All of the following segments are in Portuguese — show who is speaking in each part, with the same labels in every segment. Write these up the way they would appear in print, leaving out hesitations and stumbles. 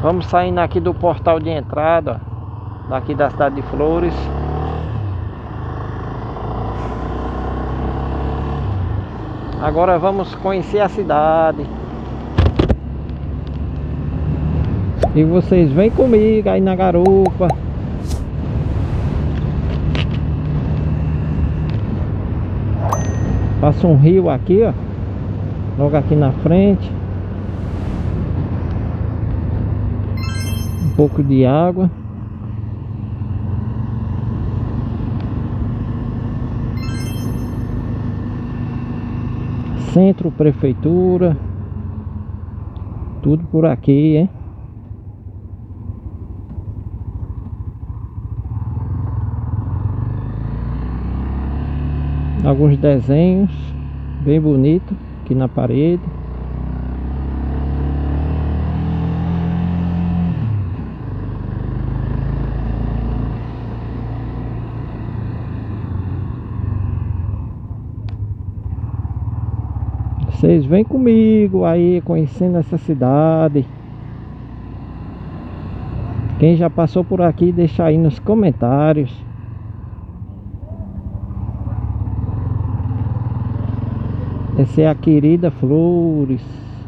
Speaker 1: Vamos saindo aqui do portal de entrada, ó, daqui da cidade de Flores. Agora vamos conhecer a cidade. E vocês vêm comigo aí na garupa. Passa um rio aqui, ó, logo aqui na frente. Um pouco de água. Centro, prefeitura. Tudo por aqui, hein? Alguns desenhos bem bonitos aqui na parede. Vocês vêm comigo aí conhecendo essa cidade. Quem já passou por aqui, deixa aí nos comentários. Essa é a querida Flores.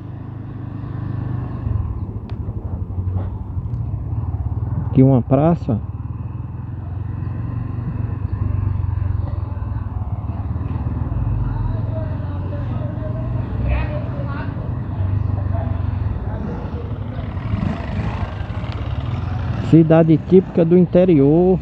Speaker 1: Aqui uma praça. Cidade típica do interior.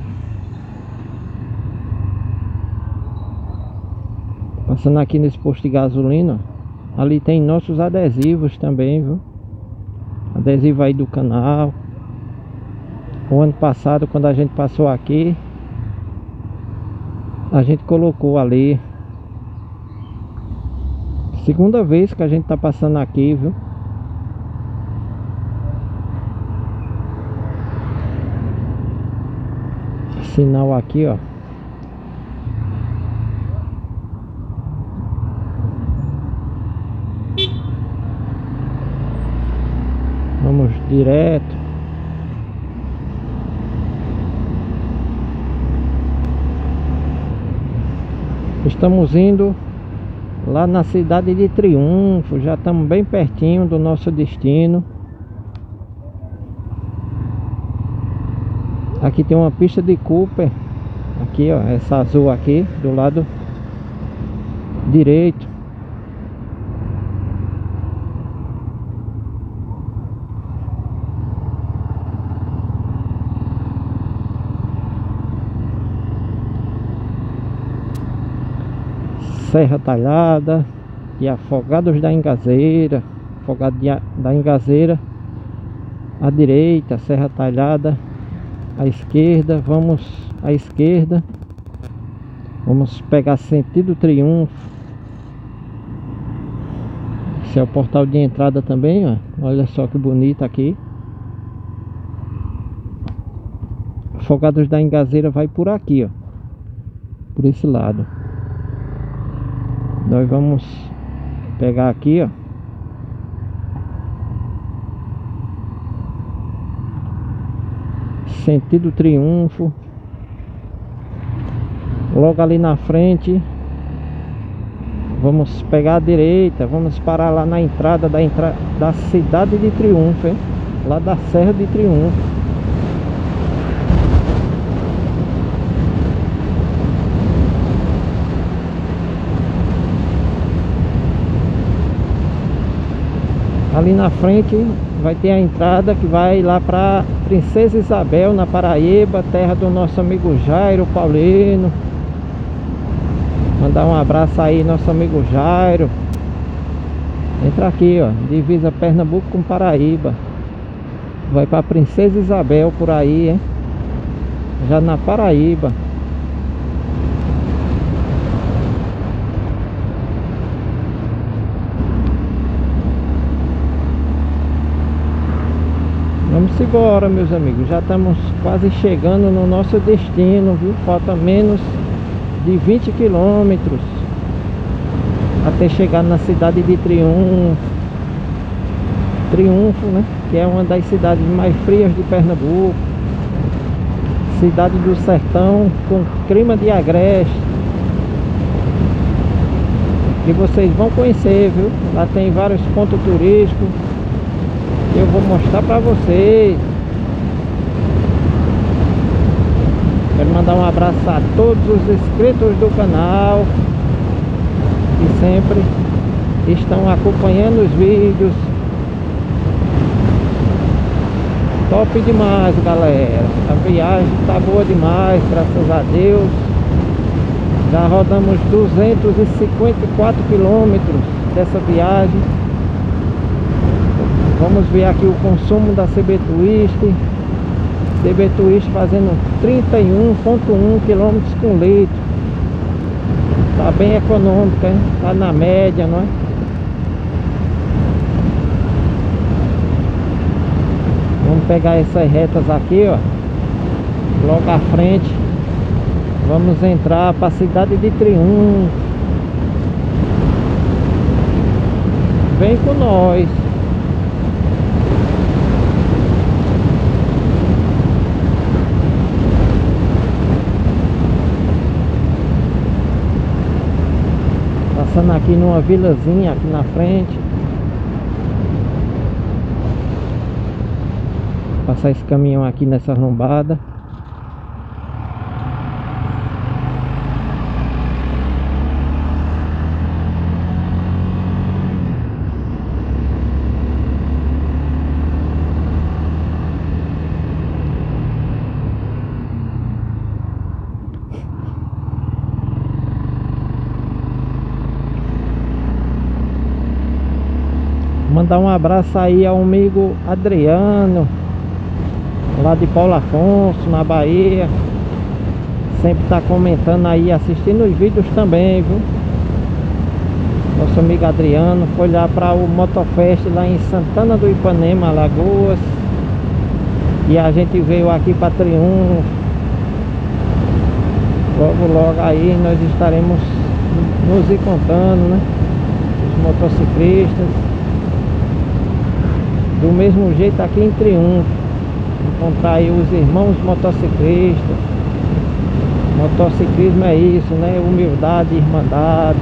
Speaker 1: Passando aqui nesse posto de gasolina. Ali tem nossos adesivos também, viu? Adesivo aí do canal. O ano passado, quando a gente passou aqui, a gente colocou ali. Segunda vez que a gente tá passando aqui, viu? Sinal aqui, ó. Vamos direto. Estamos indo lá na cidade de Triunfo. Já estamos bem pertinho do nosso destino. Aqui tem uma pista de Cooper. Aqui, ó, essa azul aqui do lado direito. Serra Talhada e Afogados da Ingazeira. Afogados da Ingazeira à direita, Serra Talhada à esquerda. Vamos à esquerda. Vamos pegar sentido Triunfo. Esse é o portal de entrada também, ó. Olha só que bonito aqui. Afogados da Ingazeira vai por aqui, ó, por esse lado. Nós vamos pegar aqui, ó, sentido Triunfo. Logo ali na frente vamos pegar a direita. Vamos parar lá na entrada da cidade de Triunfo, hein? Lá da Serra de Triunfo. Ali na frente vai ter a entrada que vai lá para Princesa Isabel, na Paraíba, terra do nosso amigo Jairo Paulino. Mandar um abraço aí, nosso amigo Jairo. Entra aqui, ó, divisa Pernambuco com Paraíba. Vai para Princesa Isabel por aí, hein? Já na Paraíba. Vamos embora, meus amigos. Já estamos quase chegando no nosso destino, viu? Falta menos de 20 quilômetros até chegar na cidade de Triunfo. Triunfo, né? Que é uma das cidades mais frias de Pernambuco. Cidade do sertão com clima de agreste. E vocês vão conhecer, viu? Lá tem vários pontos turísticos. Eu vou mostrar pra vocês. Quero mandar um abraço a todos os inscritos do canal que sempre estão acompanhando os vídeos. Top demais, galera. A viagem tá boa demais, graças a Deus. Já rodamos 254 quilômetros dessa viagem. Vamos ver aqui o consumo da CB Twist. CB Twist fazendo 31,1 km com litro. Tá bem econômica, hein? Tá na média, não é? Vamos pegar essas retas aqui, ó. Logo à frente. Vamos entrar para a cidade de Triunfo. Vem com nós. Passando aqui numa vilazinha aqui na frente. Passar esse caminhão aqui nessa lombada. Mandar um abraço aí ao amigo Adriano, lá de Paulo Afonso, na Bahia. Sempre tá comentando aí, assistindo os vídeos também, viu? Nosso amigo Adriano foi lá para o Motofest lá em Santana do Ipanema, Alagoas. E a gente veio aqui para Triunfo. Logo, logo aí nós estaremos nos encontrando, né? Os motociclistas. Do mesmo jeito aqui em Triunfo. Encontrar aí os irmãos motociclistas. Motociclismo é isso, né? Humildade, irmandade.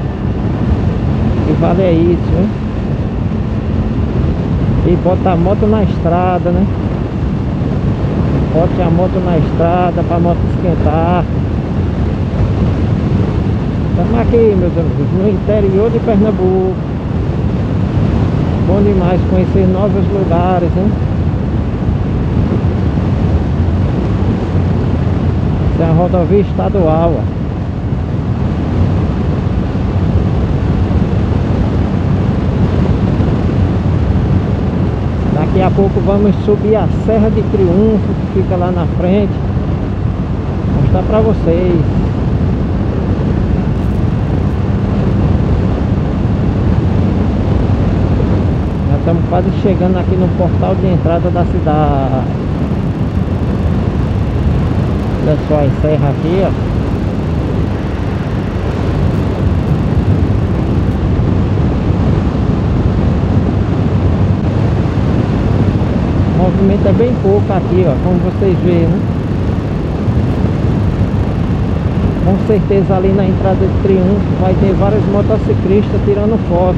Speaker 1: E vale é isso, né? E bota a moto na estrada, né? Bote a moto na estrada pra moto esquentar. Estamos aqui, meus amigos, no interior de Pernambuco. Bom demais conhecer novos lugares, hein? Essa é a rodovia estadual, ó. Daqui a pouco vamos subir a Serra de Triunfo, que fica lá na frente. Vou mostrar pra vocês. Já estamos quase chegando aqui no portal de entrada da cidade. Olha só a serra aqui, ó. O movimento é bem pouco aqui, ó, como vocês veem, né? Com certeza ali na entrada de Triunfo vai ter vários motociclistas tirando foto.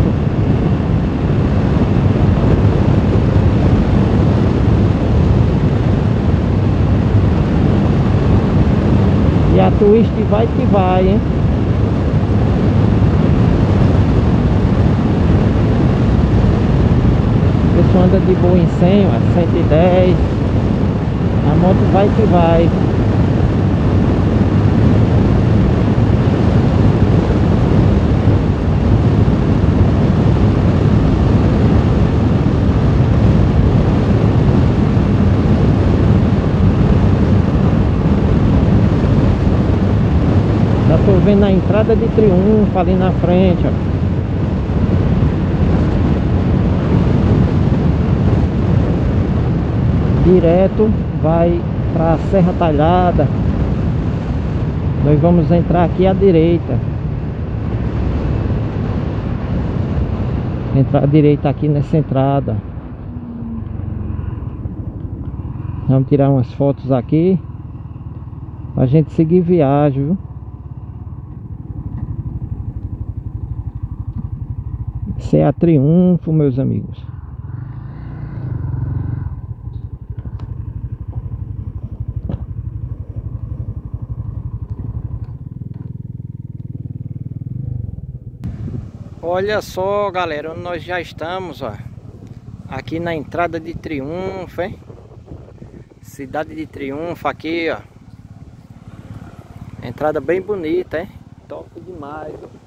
Speaker 1: E a Twist vai que vai, hein? A pessoa anda de boa em 100, ó, 110. A moto vai que vai. Já tô vendo a entrada de Triunfo ali na frente, ó. Direto vai para a Serra Talhada. Nós vamos entrar aqui à direita. Entrar à direita aqui nessa entrada. Vamos tirar umas fotos aqui pra gente seguir viagem, viu? Esse é a Triunfo, meus amigos. Olha só, galera, onde nós já estamos, ó. Aqui na entrada de Triunfo, hein? Cidade de Triunfo aqui, ó. Entrada bem bonita, hein? Top demais, ó.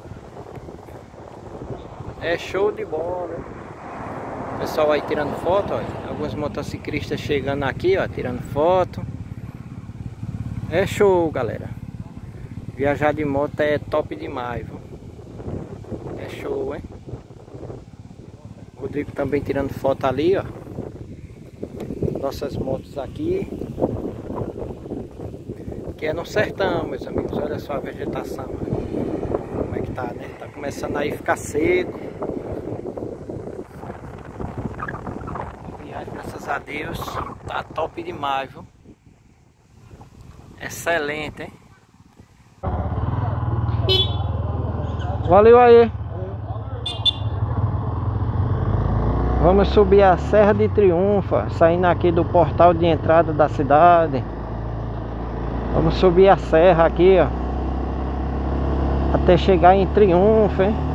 Speaker 1: É show de bola, hein? Pessoal aí tirando foto, ó. Alguns motociclistas chegando aqui, ó, tirando foto. É show, galera. Viajar de moto é top demais, viu? É show, hein? Rodrigo também tirando foto ali, ó. Nossas motos aqui. Que é no sertão, meus amigos. Olha só a vegetação. Como é que tá, né? Tá começando aí a ficar seco. E graças a Deus tá top demais, viu? Excelente, hein? Valeu aí. Vamos subir a Serra de Triunfo, saindo aqui do portal de entrada da cidade. Vamos subir a serra aqui, ó, até chegar em Triunfo, hein?